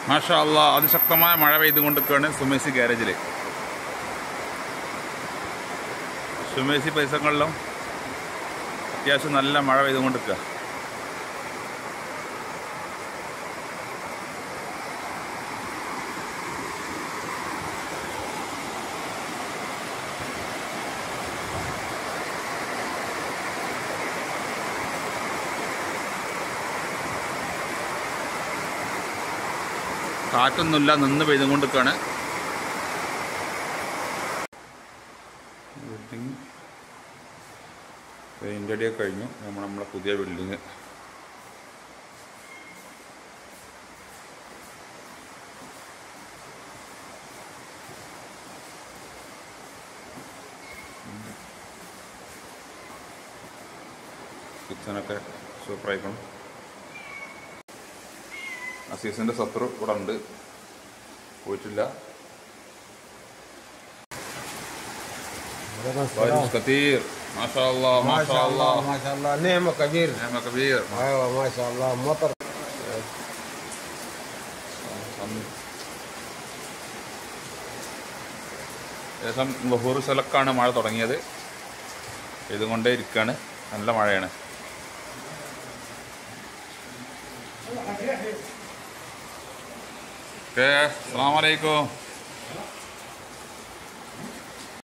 മാഷാ അല്ലാ, അതിശക്തമായ മഴ പെയ്തുകൊണ്ടിരിക്കുകയാണ് സുമേസി ഗ്യാരേജിൽ. സുമേസി പരിസരങ്ങളിലും അത്യാവശ്യം നല്ല മഴ പെയ്തുകൊണ്ടിരിക്കുക. കാറ്റൊന്നുമില്ല, നിന്ന് പെയ്തുകൊണ്ടിരിക്കുകയാണ്. ബിൽഡിങ് പെയിൻ്റ് അടിയൊക്കെ കഴിഞ്ഞു. നമ്മളെ പുതിയ ബിൽഡിങ്. കിച്ചനൊക്കെ സൂപ്പറായിക്കണം. അസീസിൻ്റെ ശത്രു ഇവിടെ ഉണ്ട്, പോയിട്ടില്ല. كثير ما شاء الله ما شاء الله ما شاء الله نعمة كبير نعمة كبير. ايوه ما شاء الله مطر. ഏകദേശം ലഹൂർ സ്ഥലക്കാണ് മഴ തുടങ്ങിയത്. ഇതുകൊണ്ടേ ഇരിക്കുകയാണ്. നല്ല മഴയാണ്. ഓക്കെ, അസ്സലാമു അലൈക്കും.